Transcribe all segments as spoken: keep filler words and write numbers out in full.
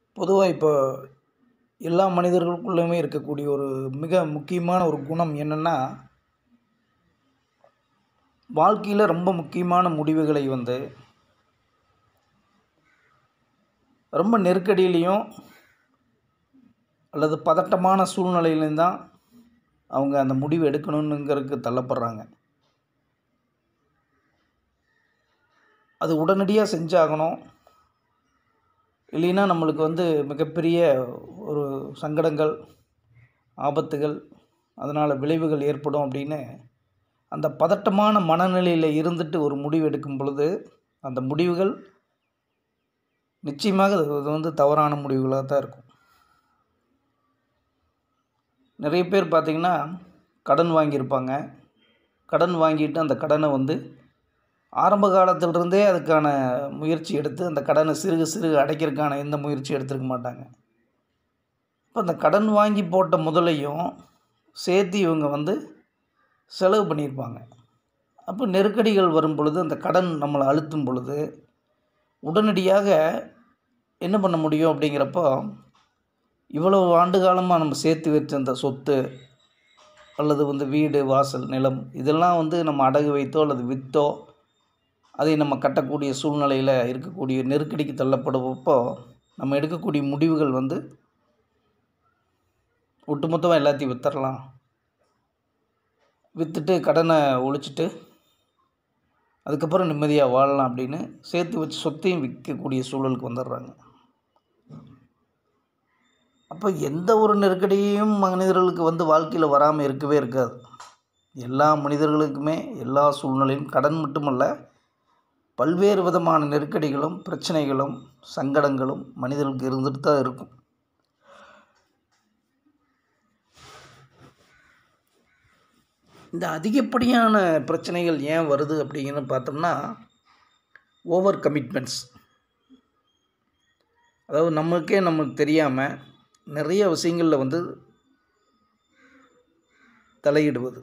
பொதுவாக இப்போ எல்லா மனிதர்களுக்குள்ளேயுமே இருக்கக்கூடிய ஒரு மிக முக்கியமான ஒரு குணம் என்னென்னா, வாழ்க்கையில் ரொம்ப முக்கியமான முடிவுகளை வந்து ரொம்ப நெருக்கடியிலையும் அல்லது பதட்டமான சூழ்நிலையிலையும் தான் அவங்க அந்த முடிவு எடுக்கணுங்கிறதுக்கு தள்ளப்படுறாங்க. அது உடனடியாக செஞ்சாகணும். இல்லைன்னா நம்மளுக்கு வந்து மிகப்பெரிய ஒரு சங்கடங்கள், ஆபத்துகள், அதனால் விளைவுகள் ஏற்படும் அப்படின்னு அந்த பதட்டமான மனநிலையில் இருந்துட்டு ஒரு முடிவு எடுக்கும் பொழுது அந்த முடிவுகள் நிச்சயமாக அது வந்து தவறான முடிவுகளாக தான் இருக்கும். நிறைய பேர் பார்த்திங்கன்னா கடன் வாங்கியிருப்பாங்க. கடன் வாங்கிட்டு அந்த கடனை வந்து ஆரம்ப காலத்திலிருந்தே அதுக்கான முயற்சி எடுத்து அந்த கடனை சிறுக சிறுக அடைக்கிறதுக்கான எந்த முயற்சி எடுத்துருக்க மாட்டாங்க. இப்போ அந்த கடன் வாங்கி போட்ட முதலையும் சேர்த்து இவங்க வந்து செலவு பண்ணியிருப்பாங்க. அப்போ நெருக்கடிகள் வரும் பொழுது அந்த கடன் நம்மளை அழுத்தும் பொழுது உடனடியாக என்ன பண்ண முடியும் அப்படிங்கிறப்போ, இவ்வளவு ஆண்டு காலமாக நம்ம சேர்த்து வச்ச அந்த சொத்து அல்லது வந்து வீடு, வாசல், நிலம் இதெல்லாம் வந்து நம்ம அடகு வைத்தோ அல்லது விற்றோ அதை நம்ம கட்டக்கூடிய சூழ்நிலையில் இருக்கக்கூடிய நெருக்கடிக்கு தள்ளப்படுவப்போ நம்ம எடுக்கக்கூடிய முடிவுகள் வந்து ஒட்டுமொத்தமாக எல்லாத்தையும் விற்றுடலாம், விற்றுட்டு கடனை ஒழிச்சிட்டு அதுக்கப்புறம் நிம்மதியாக வாழலாம் அப்படின்னு சேர்த்து வச்சு சொத்தையும் விற்கக்கூடிய சூழலுக்கு வந்துடுறாங்க. அப்போ எந்த ஒரு நெருக்கடியும் மனிதர்களுக்கு வந்து வாழ்க்கையில் வராமல் இருக்கவே இருக்காது. எல்லா மனிதர்களுக்குமே எல்லா சூழ்நிலையும் கடன் மட்டுமல்ல, பல்வேறு விதமான நெருக்கடிகளும் பிரச்சனைகளும் சங்கடங்களும் மனிதர்களுக்கு இருந்துட்டு தான் இருக்கும். இந்த அதிகப்படியான பிரச்சனைகள் ஏன் வருது அப்படிங்கிற பார்த்தோம்னா, ஓவர் கமிட்மெண்ட்ஸ். அதாவது நமக்கே நமக்கு தெரியாமல் நிறைய விஷயங்களில் வந்து தலையிடுவது,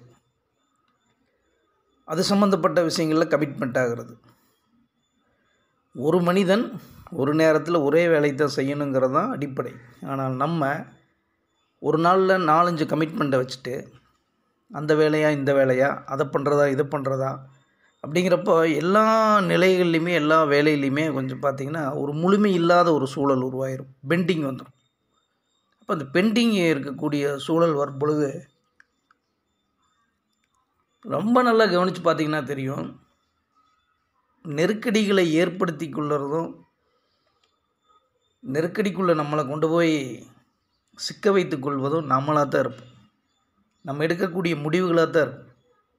அது சம்மந்தப்பட்ட விஷயங்களில் கமிட்மெண்ட் ஆகிறது. ஒரு மனிதன் ஒரு நேரத்தில் ஒரே வேலை தான் செய்யணுங்கிறது தான் அடிப்படை. ஆனால் நம்ம ஒரு நாளில் நாலஞ்சு கமிட்மெண்ட்டை வச்சுட்டு அந்த வேலையா இந்த வேலையா அதை பண்ணுறதா இதை பண்ணுறதா அப்படிங்கிறப்போ எல்லா நிலைகள்லையுமே எல்லா வேலையிலையுமே கொஞ்சம் பார்த்திங்கன்னா ஒரு முழுமை இல்லாத ஒரு சூழல் உருவாயிரும், பெண்டிங் வந்துடும். அப்போ அந்த பெண்டிங் இருக்கக்கூடிய சூழல் வரும் பொழுது ரொம்ப நல்லா கவனித்து பார்த்திங்கன்னா தெரியும், நெருக்கடிகளை ஏற்படுத்தி கொள்ளுறதும் நெருக்கடிக்குள்ளே நம்மளை கொண்டு போய் சிக்க வைத்து கொள்வதும் நம்மளாக தான் இருப்போம். நம்ம எடுக்கக்கூடிய முடிவுகளாக தான் இருக்கும்.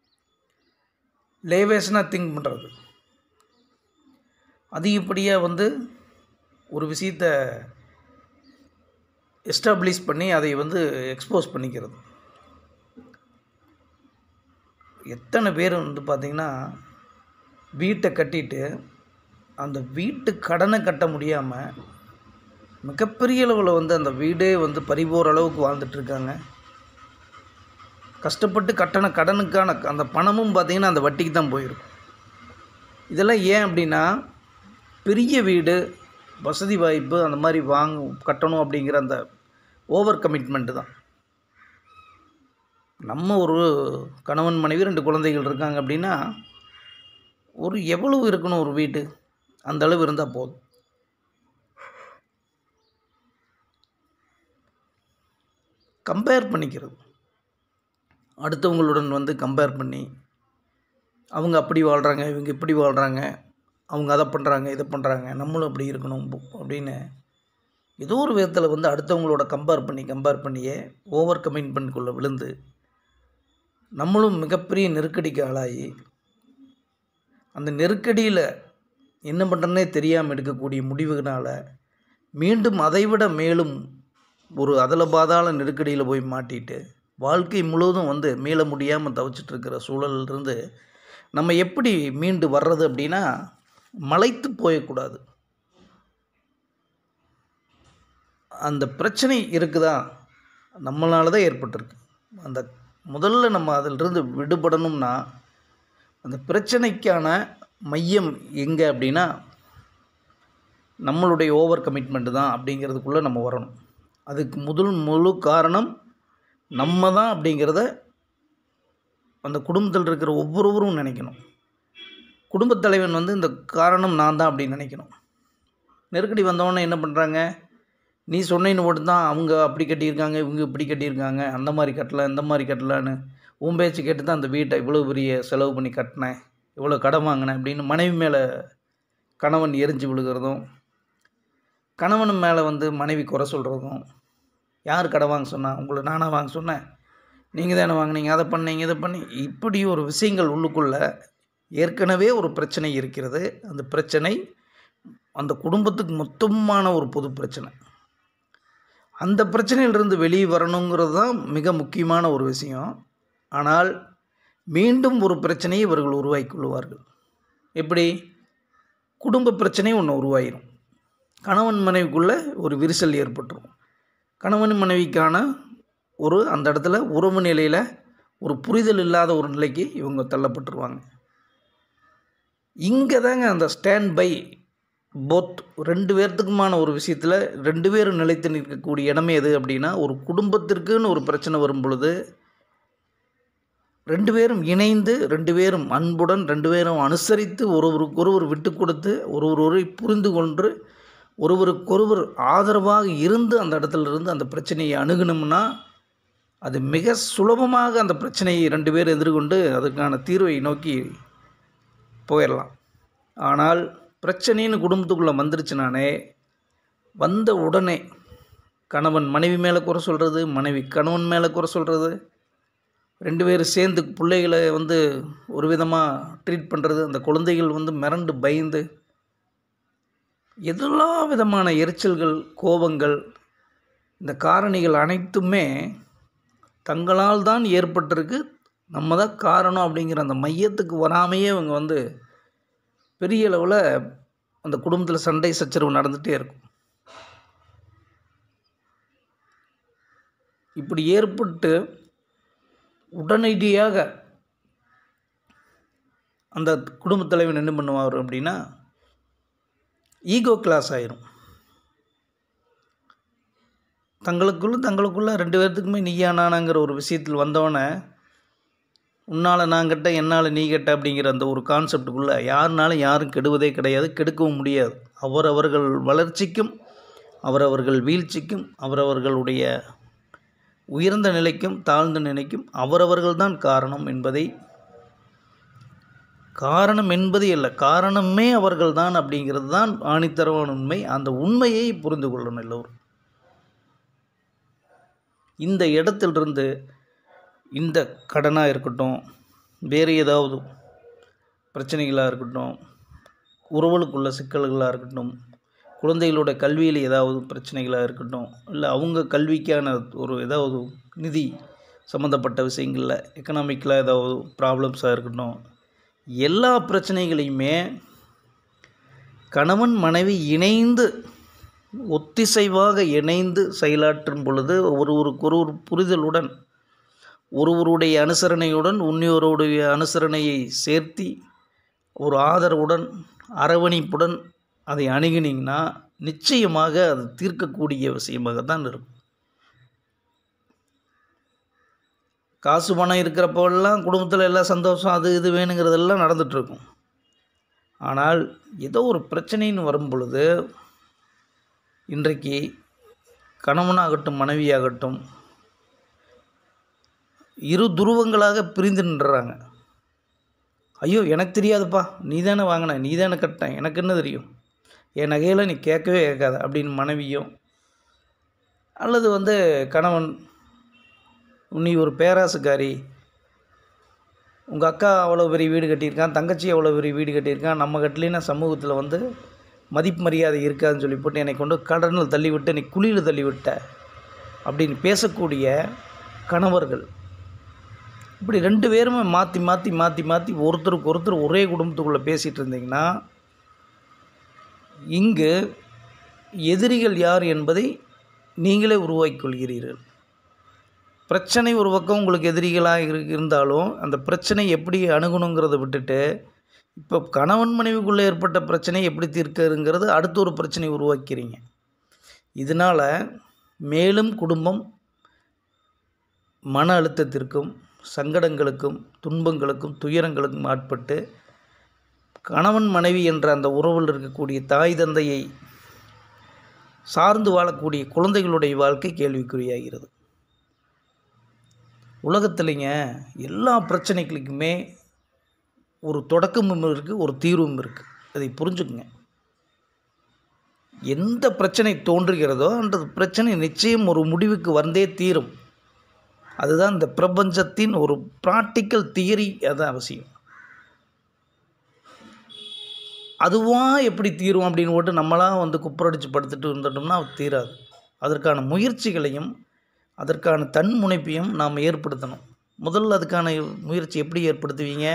லேவேஷனாக திங்க் பண்ணுறது, அதிகப்படியாக வந்து ஒரு விஷயத்தை எஸ்டாப்ளிஷ் பண்ணி அதை வந்து எக்ஸ்போஸ் பண்ணிக்கிறது. எத்தனை பேர் வந்து பார்த்திங்கன்னா வீட்டை கட்டிட்டு அந்த வீட்டு கடனை கட்ட முடியாமல் மிகப்பெரிய அளவில் வந்து அந்த வீடே வந்து பறிபோகிற அளவுக்கு வாழ்ந்துட்டுருக்காங்க. கஷ்டப்பட்டு கட்டண கடனுக்கான அந்த பணமும் பார்த்திங்கன்னா அந்த வட்டிக்கு தான் போயிருக்கும். இதெல்லாம் ஏன் அப்படின்னா, பெரிய வீடு, வசதி வாய்ப்பு அந்த மாதிரி வாங்க கட்டணும் அப்படிங்கிற அந்த ஓவர் கமிட்மெண்ட்டு தான். நம்ம ஒரு கணவன் மனைவி ரெண்டு குழந்தைகள் இருக்காங்க அப்படின்னா ஒரு எவ்வளவு இருக்கணும் ஒரு வீடு, அந்த அளவு இருந்தால் போதும். கம்பேர் பண்ணிக்கிறது, அடுத்தவங்களுடன் வந்து கம்பேர் பண்ணி அவங்க அப்படி வாழ்கிறாங்க, இவங்க இப்படி வாழ்கிறாங்க, அவங்க அதை பண்ணுறாங்க இதை பண்ணுறாங்க, நம்மளும் அப்படி இருக்கணும் அப்படின்னு ஏதோ ஒரு விதத்தில் வந்து அடுத்தவங்களோட கம்பேர் பண்ணி கம்பேர் பண்ணியே ஓவர் கமிட்மெண்ட்குள்ளே விழுந்து நம்மளும் மிகப்பெரிய நெருக்கடிக்கு ஆளாகி அந்த நெருக்கடியில் என்ன பண்ணுறதுனே தெரியாமல் எடுக்கக்கூடிய முடிவுகளால் மீண்டும் அதைவிட மேலும் ஒரு அதல பாதாள நெருக்கடியில் போய் மாட்டிட்டு வாழ்க்கை முழுவதும் வந்து மீள முடியாமல் தவிச்சிட்ருக்கிற சூழலிலிருந்து நம்ம எப்படி மீண்டு வர்றது அப்படின்னா, மலைத்து போயக்கூடாது. அந்த பிரச்சனை இருக்குதா, நம்மளால தான் ஏற்பட்டிருக்கு. அந்த முதல்ல நம்ம அதிலிருந்து விடுபடணும்னா அந்த பிரச்சனைக்கான மையம் எங்கே அப்படின்னா நம்மளுடைய ஓவர் கமிட்மெண்ட் தான் அப்படிங்கிறதுக்குள்ளே நம்ம வரணும். அதுக்கு முதல் முழு காரணம் நம்ம தான் அப்படிங்கிறத அந்த குடும்பத்தில் இருக்கிற ஒவ்வொருவரும் நினைக்கணும். குடும்பத் தலைவன் வந்து இந்த காரணம் நான் தான் அப்படின்னு நினைக்கணும். நெருக்கடி வந்தவொடனே என்ன பண்ணுறாங்க, நீ சொன்னேன்னு மட்டும் தான் அவங்க அப்படி கட்டியிருக்காங்க, இவங்க இப்படி கட்டியிருக்காங்க, அந்த மாதிரி கட்டலை இந்த மாதிரி கட்டலான்னு உன் பேச்சு கேட்டு தான் அந்த வீட்டை இவ்வளோ பெரிய செலவு பண்ணி கட்டினேன், இவ்வளோ கடன் வாங்கினேன் அப்படின்னு மனைவி மேலே கணவன் எரிஞ்சு விழுகிறதும், கணவன் மேலே வந்து மனைவி குறை சொல்கிறதும், யார் கடன் வாங்க சொன்னா, உங்களை நானாக வாங்க சொன்னேன், நீங்கள் தானே வாங்கினீங்க, அதை பண்ணீங்க இதை பண்ணி, இப்படி ஒரு விஷயங்கள் உள்ளுக்குள்ளே ஏற்கனவே ஒரு பிரச்சனை இருக்கிறது. அந்த பிரச்சனை அந்த குடும்பத்துக்கு மொத்தமான ஒரு பொது பிரச்சனை. அந்த பிரச்சனையிலிருந்து வெளியே வரணுங்கிறது தான் மிக முக்கியமான ஒரு விஷயம். ஆனால் மீண்டும் ஒரு பிரச்சனையை இவர்கள் உருவாக்கி கொள்வார்கள். எப்படி? குடும்ப பிரச்சனை ஒன்று உருவாயிரும். கணவன் மனைவிக்குள்ளே ஒரு விரிசல் ஏற்பட்டுரும். கணவன் மனைவிக்கான ஒரு அந்த இடத்துல உறவு நிலையில் ஒரு புரிதல் இல்லாத ஒரு நிலைக்கு இவங்க தள்ளப்பட்டுருவாங்க. இங்கே தாங்க அந்த ஸ்டாண்ட் பை போத் ரெண்டு பேர்த்துக்குமான ஒரு விஷயத்தில் ரெண்டு பேரும் நிலைத்து நிற்கக்கூடிய இடமே எது அப்படின்னா, ஒரு குடும்பத்திற்குன்னு ஒரு பிரச்சனை வரும் பொழுது ரெண்டு பேரும் இணைந்து, ரெண்டு பேரும் அன்புடன், ரெண்டு பேரும் அனுசரித்து, ஒருவருக்கு ஒருவர் விட்டு கொடுத்து, ஒருவரை புரிந்து கொண்டு, ஒருவருக்கொருவர் ஆதரவாக இருந்து அந்த இடத்துல இருந்து அந்த பிரச்சனையை அணுகணும்னா அது மிக சுலபமாக அந்த பிரச்சனையை ரெண்டு பேர் எதிர்கொண்டு அதுக்கான தீர்வை நோக்கி போயிடலாம். ஆனால் பிரச்சனைன்னு குடும்பத்துக்குள்ளே வந்துருச்சுனானே, வந்த உடனே கணவன் மனைவி மேலே குறை சொல்கிறது, மனைவி கணவன் மேலே குறை சொல்கிறது, ரெண்டு பேரும் சேர்ந்து பிள்ளைகளை வந்து ஒரு விதமாக ட்ரீட் பண்ணுறது, அந்த குழந்தைகள் வந்து மிரண்டு பயந்து எல்லா விதமான எரிச்சல்கள், கோபங்கள், இந்த காரணிகள் அனைத்துமே தங்களால் தான் ஏற்பட்டிருக்கு, நம்ம தான் காரணம் அப்படிங்கிற அந்த மையத்துக்கு வராமையே அவங்க வந்து பெரிய அளவில் அந்த குடும்பத்தில் சண்டை சச்சரவு நடந்துகிட்டே இருக்கும். இப்படி ஏற்பட்டு உடனடியாக அந்த குடும்பத் தலைவன் என்ன பண்ணுவார் அப்படின்னா, ஈகோ கிளாஸ் ஆயிரும். தங்களுக்குள்ள தங்களுக்குள்ள ரெண்டு பேர்த்துக்குமே நீயா நானாங்கிற ஒரு விஷயத்தில் வந்தவொடனே, உன்னால் நான் கெட்ட, என்னால் நீ கெட்ட அப்படிங்கிற அந்த ஒரு கான்செப்டுக்குள்ளே யாருனாலும் யாரும் கெடுவதே கிடையாது, கெடுக்கவும் முடியாது. அவரவர்கள் வளர்ச்சிக்கும் அவரவர்கள் வீழ்ச்சிக்கும் அவரவர்களுடைய உயர்ந்த நிலைக்கும் தாழ்ந்த நிலைக்கும் அவரவர்கள்தான் காரணம் என்பதை, காரணம் என்பதே இல்லை, காரணமே அவர்கள்தான் அப்படிங்கிறது தான் ஆணித்தரமான உண்மை. அந்த உண்மையை புரிந்து கொள்ளணும் எல்லோரும். இந்த இடத்திலிருந்து இந்த கடனாக இருக்கட்டும், வேறு ஏதாவது பிரச்சனைகளாக இருக்கட்டும், உறவுகளுக்குள்ள சிக்கல்களாக இருக்கட்டும், குழந்தைகளோட கல்வியில் ஏதாவது பிரச்சனைகளாக இருக்கட்டும், இல்லை அவங்க கல்விக்கான ஒரு ஏதாவது நிதி சம்மந்தப்பட்ட விஷயங்களில் எக்கனாமிக்கில் ஏதாவது ப்ராப்ளம்ஸாக இருக்கட்டும், எல்லா பிரச்சனைகளையுமே கணவன் மனைவி இணைந்து ஒத்திசைவாக இணைந்து செயலாற்றும் பொழுது ஒருவருக்கு ஒரு புரிதலுடன், ஒருவருடைய அனுசரணையுடன் இன்னொருடைய அனுசரணையை சேர்த்தி ஒரு ஆதரவுடன் அரவணைப்புடன் அதை அணுகினீங்கன்னா நிச்சயமாக அது தீர்க்கக்கூடிய விஷயமாக தான் இருக்கும். காசு பணம் இருக்கிறப்பெல்லாம் குடும்பத்தில் எல்லாம் சந்தோஷம், அது இது வேணுங்கிறதெல்லாம் நடந்துகிட்ருக்கும். ஆனால் ஏதோ ஒரு பிரச்சனைன்னு வரும் பொழுது, இன்றைக்கு கணவனாகட்டும் மனைவியாகட்டும் இரு துருவங்களாக பிரிந்து நின்றுறாங்க. ஐயோ எனக்கு தெரியாதுப்பா, நீ தானே வாங்கின, நீ தானே கட்டின, எனக்கு என்ன தெரியும், என் நகையில் நீ கேட்கவே கேட்காத அப்படின்னு மனைவியும், அல்லது வந்து கணவன் நீ ஒரு பேராசுக்காரி, உங்கள் அக்கா அவ்வளோ பெரிய வீடு கட்டியிருக்கான், தங்கச்சி அவ்வளோ பெரிய வீடு கட்டியிருக்கான், நம்ம கட்டலினா சமூகத்தில் வந்து மதிப்பு மரியாதை இருக்காதுன்னு சொல்லி போட்டு என்னை கொண்டு கடனில் தள்ளிவிட்டு நீ குழியில் தள்ளிவிட்ட அப்படின்னு பேசக்கூடிய கணவர்கள், இப்படி ரெண்டு பேருமே மாற்றி மாற்றி மாற்றி மாற்றி ஒருத்தருக்கு ஒருத்தர் ஒரே குடும்பத்துக்குள்ளே பேசிகிட்டு இருந்தீங்கன்னா, இங்கு எதிரிகள் யார் என்பதை நீங்களே உருவாக்கி கொள்கிறீர்கள். பிரச்சனை ஒரு பக்கம் உங்களுக்கு எதிரிகளாக இருந்தாலும் அந்த பிரச்சனை எப்படி அணுகணுங்கிறத விட்டுட்டு இப்போ கணவன் மனைவிக்குள்ளே ஏற்பட்ட பிரச்சனை எப்படி தீர்க்கிறதுங்கிறது அடுத்த ஒரு பிரச்சனை உருவாக்கிறீங்க. இதனால் மேலும் குடும்பம் மன அழுத்தத்திற்கும் சங்கடங்களுக்கும் துன்பங்களுக்கும் துயரங்களுக்கும் ஆட்பட்டு கணவன் மனைவி என்ற அந்த உறவில் இருக்கக்கூடிய தாய் தந்தையை சார்ந்து வாழக்கூடிய குழந்தைகளுடைய வாழ்க்கை கேள்விக்குறியாகிறது. உலகத்துலேங்க எல்லா பிரச்சனைகளுக்குமே ஒரு தொடக்கமும் இருக்குது, ஒரு தீர்வும் இருக்குது. அதை புரிஞ்சுக்குங்க. எந்த பிரச்சனை தோன்றுகிறதோ அந்த பிரச்சனை நிச்சயம் ஒரு முடிவுக்கு வந்தே தீரும். அதுதான் இந்த பிரபஞ்சத்தின் ஒரு ப்ராக்டிக்கல் தியரி. அதுதான் அவசியம். அதுவாக எப்படி தீரும் அப்படின்னு போட்டு நம்மளாம் வந்து குப்புரடிச்சு படுத்துட்டு இருந்துட்டோம்னா அது தீராது. அதற்கான முயற்சிகளையும் அதற்கான தன்முனைப்பையும் நாம் ஏற்படுத்தணும். முதல்ல அதுக்கான முயற்சி எப்படி ஏற்படுத்துவீங்க?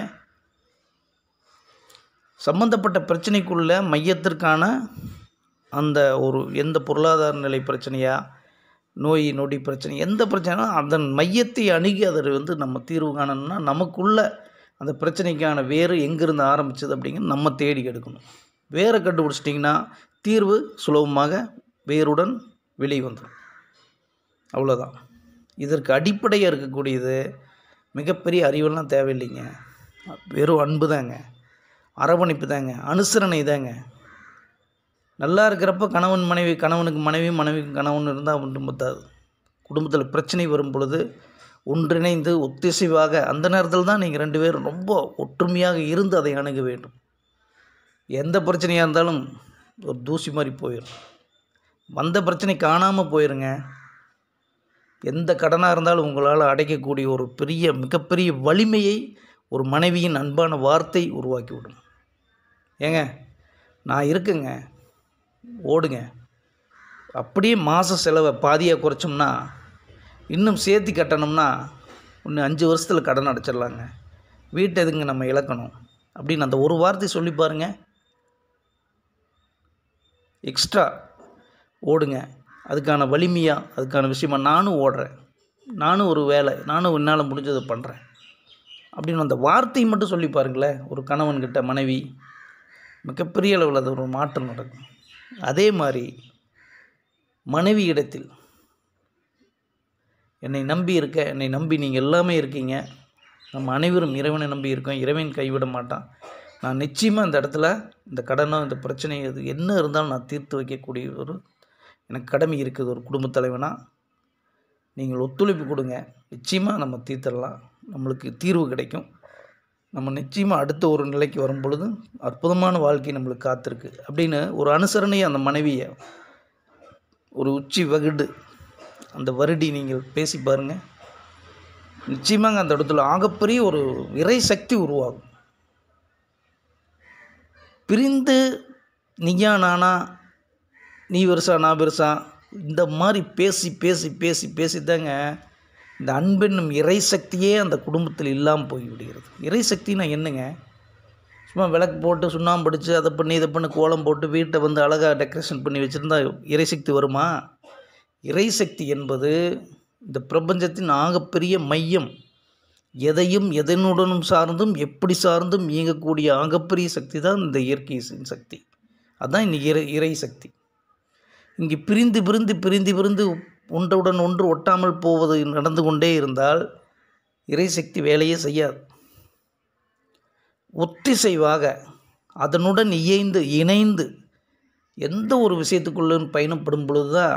சம்பந்தப்பட்ட பிரச்சனைக்குள்ள மையத்திற்கான அந்த ஒரு எந்த பொருளாதார நிலை பிரச்சனையா, நோய் நொடி பிரச்சனை, எந்த பிரச்சனைனா அதன் மையத்தை அணுகி அதை வந்து நம்ம தீர்வு காணணும்னா நமக்குள்ள அந்த பிரச்சனைக்கான வேறு எங்கேருந்து ஆரம்பிச்சது அப்படிங்கிறது நம்ம தேடி எடுக்கணும். வேரை கண்டுபிடிச்சிட்டிங்கன்னா தீர்வு சுலபமாக வேருடன் வெளியே வந்துடும். அவ்வளோதான். இதற்கு அடிப்படையாக இருக்கக்கூடியது மிகப்பெரிய அறிவெல்லாம் தேவையில்லைங்க. வெறும் அன்பு தாங்க, அரவணைப்பு தாங்க, அனுசரணை தாங்க. நல்லா இருக்கிறப்ப கணவன் மனைவி, கணவனுக்கு மனைவி, மனைவிக்கு கணவன் இருந்தால் மட்டும் பத்தாது. குடும்பத்தில் பிரச்சனை வரும் பொழுது ஒன்றிணைந்து ஒத்திசைவாக அந்த நேரத்தில் தான் நீங்கள் ரெண்டு பேரும் ரொம்ப ஒற்றுமையாக இருந்து அதை அணுக வேண்டும். எந்த பிரச்சனையாக இருந்தாலும் ஒரு தூசி மாதிரி போயிடும். வந்த பிரச்சனை காணாமல் போயிருங்க. எந்த கடனாக இருந்தாலும் உங்களால் அடைக்கக்கூடிய ஒரு பெரிய மிகப்பெரிய வலிமையை ஒரு மனைவியின் அன்பான வார்த்தை உருவாக்கி விடும். ஏங்க நான் இருக்குங்க, ஓடுங்க. அப்படியே மாத செலவை பாதியாக குறைச்சோம்னா இன்னும் சேர்த்து கட்டணும்னா இன்னும் அஞ்சு வருஷத்தில் கடன் அடைச்சிடலாங்க. வீட்டை எதுங்க நம்ம இழக்கணும் அப்படின்னு அந்த ஒரு வார்த்தை சொல்லி பாருங்கள். எக்ஸ்ட்ரா ஓடுங்க. அதுக்கான வலிமையாக அதுக்கான விஷயமா நானும் ஓடுறேன், நானும் ஒரு வேலை, நானும் என்னால் முடிஞ்சதை பண்ணுறேன் அப்படின்னு அந்த வார்த்தையை மட்டும் சொல்லி பாருங்களேன். ஒரு கணவன்கிட்ட மனைவி மிகப்பெரிய அளவில் அது ஒரு மாற்றம் நடக்கும். அதே மாதிரி மனைவி இடத்தில் என்னை நம்பி இருக்க, என்னை நம்பி நீங்கள் எல்லாமே இருக்கீங்க, நம்ம அனைவரும் இறைவனை நம்பி இருக்கோம், இறைவன் கைவிட மாட்டான், நான் நிச்சயமாக இந்த இடத்துல இந்த கடனோ இந்த பிரச்சனை இது என்ன இருந்தாலும் நான் தீர்த்து வைக்கக்கூடிய ஒரு எனக்கு கடமை இருக்குது. ஒரு குடும்பத் தலைவனாக நீங்கள் ஒத்துழைப்பு கொடுங்க, நிச்சயமாக நம்ம தீர்த்திடலாம், நம்மளுக்கு தீர்வு கிடைக்கும். நம்ம நிச்சயமாக அடுத்த ஒரு நிலைக்கு வரும் பொழுது அற்புதமான வாழ்க்கை நம்மளுக்கு காத்திருக்கு அப்படின்னு ஒரு அனுசரணையை அந்த மனைவியை ஒரு உச்சி வகுடு அந்த வருடி நீங்கள் பேசி பாருங்கள். நிச்சயமாக அந்த இடத்துல ஆகப்பெரிய ஒரு இறை சக்தி உருவாகும். பிரிந்து நீயா நானா, நீ பெருசா நான் பெருசா, இந்த மாதிரி பேசி பேசி பேசி பேசித்தாங்க இந்த அன்பென்னும் இறை சக்தியே அந்த குடும்பத்தில் இல்லாமல் போய்விடுகிறது. இறை சக்தினா என்னங்க? சும்மா விளக்கு போட்டு சுண்ணாம்பு அடித்து அதை பண்ணி இதை பண்ணி கோலம் போட்டு வீட்டை வந்து அழகாக டெக்கரேஷன் பண்ணி வச்சுருந்தா இறை சக்தி வருமா? இறை சக்தி என்பது இந்த பிரபஞ்சத்தின் ஆகப்பெரிய மையம். எதையும் எதனுடனும் சார்ந்தும் எப்படி சார்ந்தும் இயங்கக்கூடிய ஆகப்பெரிய சக்தி தான் இந்த இயற்கையின் சக்தி. அதுதான் இன்னைக்கு இறை இறை சக்தி. இங்கே பிரிந்து பிரிந்து பிரிந்து பிரிந்து ஒன்றுடன் ஒன்று ஒட்டாமல் போவது நடந்து கொண்டே இருந்தால் இறை சக்தி வேலையே செய்யாது. ஒத்திசைவாக அதனுடன் இயைந்து இணைந்து எந்த ஒரு விஷயத்துக்குள்ளே பயணப்படும் பொழுது தான்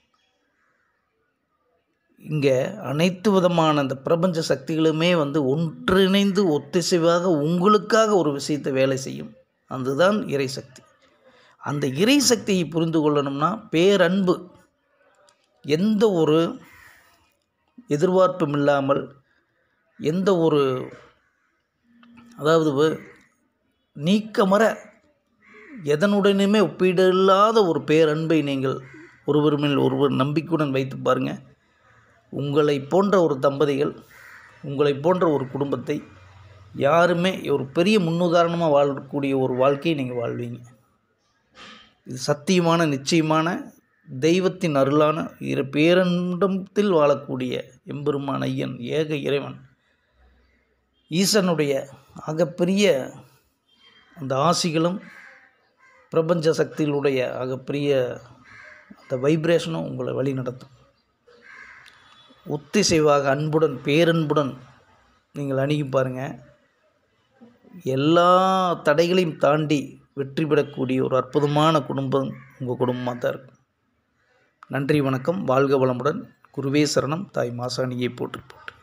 இங்கே அனைத்து விதமான அந்த பிரபஞ்ச சக்திகளுமே வந்து ஒன்றிணைந்து ஒத்திசைவாக உங்களுக்காக ஒரு விஷயத்தை வேலை செய்யும். அதுதான் இறை சக்தி. அந்த இறை சக்தியை புரிந்து கொள்ளணும்னா பேரன்பு, எந்த ஒரு எதிர்பார்ப்பும் இல்லாமல், எந்த ஒரு அதாவது நீக்கமற எதனுடனுமே ஒப்பீடு இல்லாத ஒரு பேரன்பை நீங்கள் ஒருவர் மேல் ஒருவர் நம்பிக்கையுடன் வைத்து பாருங்கள். உங்களை போன்ற ஒரு தம்பதிகள், உங்களை போன்ற ஒரு குடும்பத்தை யாருமே ஒரு பெரிய முன்னுதாரணமாக வாழக்கூடிய ஒரு வாழ்க்கையை நீங்கள் வாழ்வீங்க. இது சத்தியமான நிச்சயமான தெய்வத்தின் அருளான இரு பேரண்டத்தில் வாழக்கூடிய எம்பெருமான் ஐயன் ஏக இறைவன் ஈசனுடைய ஆகப்பெரிய அந்த ஆசிகளும் பிரபஞ்ச சக்திகளுடைய ஆகப்பெரிய அந்த வைப்ரேஷனும் உங்களை வழி நடத்தும். ஒத்திசைவாக அன்புடன் பேரன்புடன் நீங்கள் அணுகி பாருங்கள். எல்லா தடைகளையும் தாண்டி வெற்றி பெறக்கூடிய ஒரு அற்புதமான குடும்பம் உங்கள் குடும்பமாக தான் இருக்கும். நன்றி, வணக்கம், வாழ்க வளமுடன். குருவே சரணம். தாய் மாசாணியை போற்றி போற்றி.